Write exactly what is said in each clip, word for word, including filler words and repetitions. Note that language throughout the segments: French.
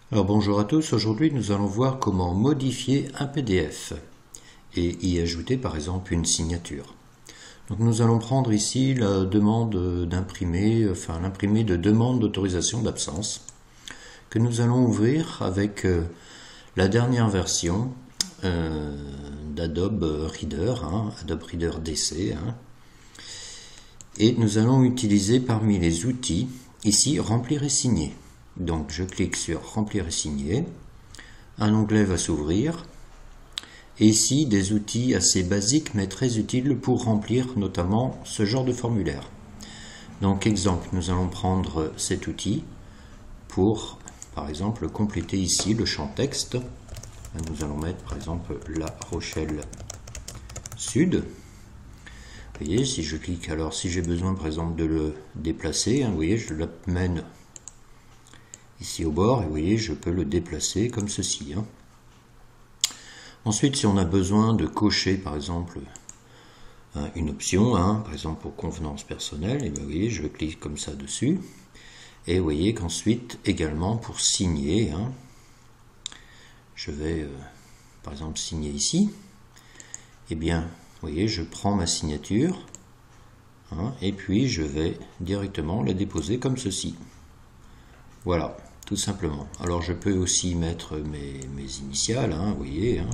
Alors bonjour à tous, aujourd'hui nous allons voir comment modifier un P D F et y ajouter par exemple une signature. Donc nous allons prendre ici la demande d'imprimer, enfin l'imprimé de demande d'autorisation d'absence que nous allons ouvrir avec euh, la dernière version euh, d'Adobe Reader, hein, Adobe Reader D C. Hein, et nous allons utiliser parmi les outils ici remplir et signer. Donc je clique sur remplir et signer, un onglet va s'ouvrir et ici des outils assez basiques mais très utiles pour remplir notamment ce genre de formulaire. Donc exemple, nous allons prendre cet outil pour par exemple compléter ici le champ texte. Nous allons mettre par exemple La Rochelle Sud. Vous voyez, si je clique, alors si j'ai besoin par exemple de le déplacer, hein, vous voyez, je l'amène ici au bord, et vous voyez, je peux le déplacer comme ceci. Hein. Ensuite, si on a besoin de cocher, par exemple, hein, une option, hein, par exemple pour convenance personnelle, et bien, vous voyez, je clique comme ça dessus. Et vous voyez qu'ensuite, également, pour signer, hein, je vais, euh, par exemple, signer ici. Et bien, vous voyez, je prends ma signature, hein, et puis je vais directement la déposer comme ceci. Voilà. Tout simplement. Alors je peux aussi mettre mes, mes initiales, hein, vous voyez. Hein.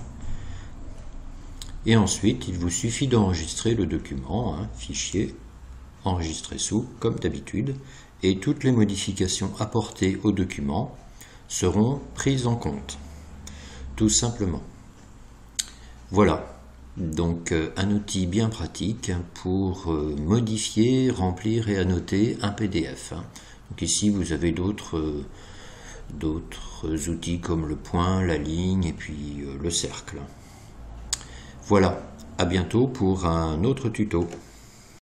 Et ensuite, il vous suffit d'enregistrer le document, hein, fichier, enregistrer sous, comme d'habitude, et toutes les modifications apportées au document seront prises en compte. Tout simplement. Voilà. Donc euh, un outil bien pratique pour euh, modifier, remplir et annoter un P D F. Hein. Donc ici, vous avez d'autres... Euh, d'autres outils comme le point, la ligne et puis le cercle. Voilà, à bientôt pour un autre tuto.